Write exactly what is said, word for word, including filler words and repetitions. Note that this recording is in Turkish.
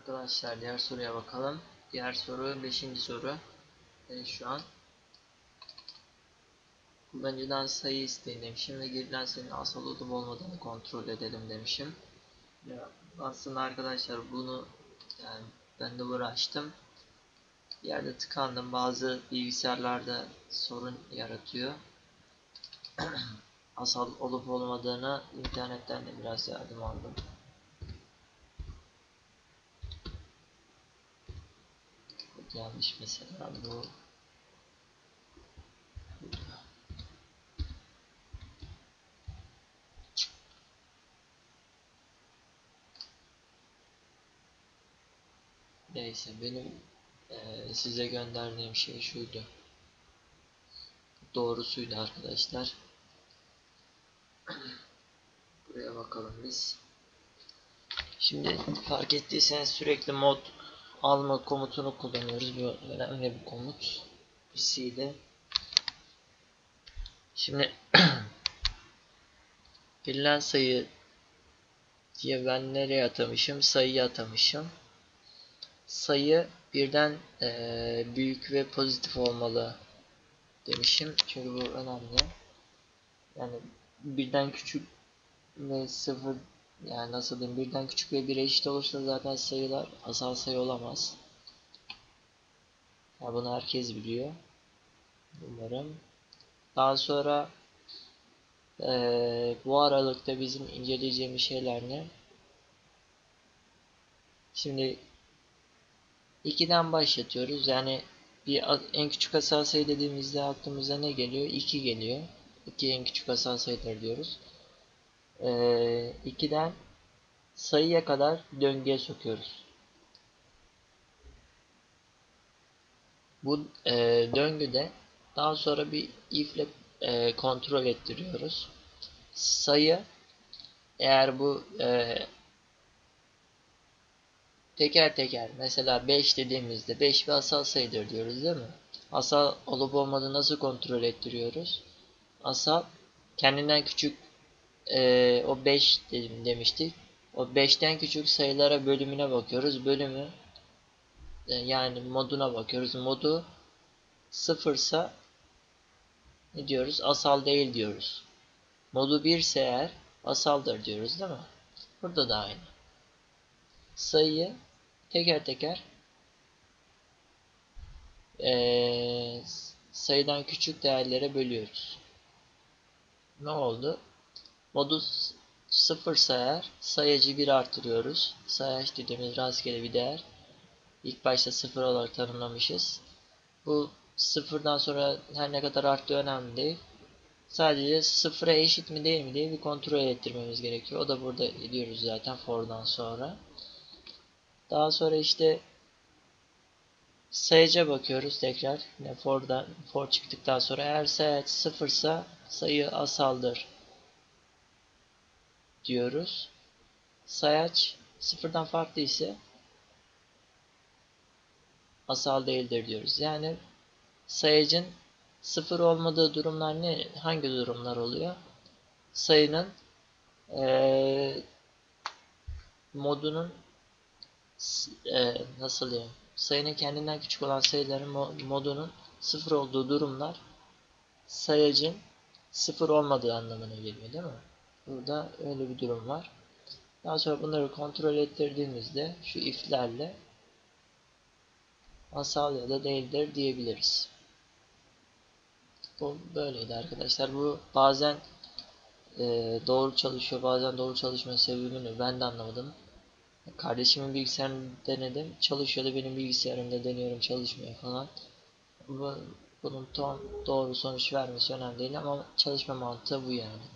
Arkadaşlar diğer soruya bakalım. Diğer soru beşinci soru. Evet, şu an kullanıcıdan sayı isteyin demişim ve girilen sayının asal olup olmadığını kontrol edelim demişim. Ya, aslında arkadaşlar bunu yani ben de uğraştım. Bir yerde tıkandım. Bazı bilgisayarlarda sorun yaratıyor. Asal olup olmadığını internetten de biraz yardım aldım. Yanlış mesela bu. Neyse benim e, size gönderdiğim şey şuydu. Doğrusuydu arkadaşlar. Buraya bakalım biz. Şimdi fark ettiyseniz sürekli mod alma komutunu kullanıyoruz. Bu önemli bir komut. C'de. Şimdi verilen sayı diye ben nereye atamışım? Sayıyı atamışım. Sayı birden e, büyük ve pozitif olmalı demişim. Çünkü bu önemli. Yani birden küçük ve sıfır, yani nasıl diyeyim, birden küçük ve bire eşit olursa zaten sayılar asal sayı olamaz. Ya bunu herkes biliyor. Umarım. Daha sonra ee, bu aralıkta bizim inceleyeceğimiz şeyler ne? Şimdi ikiden başlatıyoruz. Yani bir en küçük asal sayı dediğimizde aklımıza ne geliyor? iki geliyor. iki en küçük asal sayıdır diyoruz. Ee, ikiden sayıya kadar döngüye sokuyoruz. Bu e, döngüde daha sonra bir if ile e, kontrol ettiriyoruz. Sayı eğer bu e, teker teker mesela beş dediğimizde beş bir asal sayıdır diyoruz değil mi? Asal olup olmadığını nasıl kontrol ettiriyoruz? Asal kendinden küçük e, o beş demiştik. O beşten küçük sayılara bölümüne bakıyoruz. Bölümü e, yani moduna bakıyoruz. Modu sıfırsa ne diyoruz? Asal değil diyoruz. Modu bir ise eğer asaldır diyoruz değil mi? Burada da aynı. Sayıyı teker teker ee, sayıdan küçük değerlere bölüyoruz. Ne oldu? Modu sıfır eğer sayacı bir artırıyoruz. Sayaç dediğimiz rastgele bir değer. İlk başta sıfır olarak tanımlamışız. Bu sıfırdan sonra her ne kadar arttığı önemli değil. Sadece sıfıra eşit mi değil mi diye bir kontrol ettirmemiz gerekiyor. O da burada ediyoruz zaten for'dan sonra. Daha sonra işte sayaca bakıyoruz tekrar. Yine for'dan for çıktıktan sonra eğer sayaç sıfırsa sayı asaldır diyoruz. Sayaç sıfırdan farklı ise asal değildir diyoruz. Yani sayacın sıfır olmadığı durumlar ne? Hangi durumlar oluyor? Sayının ee, modunun e, nasıl diyeyim? Sayının kendinden küçük olan sayıların modunun sıfır olduğu durumlar sayacın sıfır olmadığı anlamına geliyor değil mi? Burada öyle bir durum var. Daha sonra bunları kontrol ettirdiğimizde şu if'lerle asal ya da değildir diyebiliriz. Bu böyleydi arkadaşlar. Bu bazen e, doğru çalışıyor, bazen doğru çalışma sebebini ben de anlamadım. Kardeşimin bilgisayarını denedim. Çalışıyordu. Benim bilgisayarımda deniyorum, çalışmıyor falan. Bu, bunun tam doğru sonuç vermesi önemli değil ama çalışma mantığı bu yani.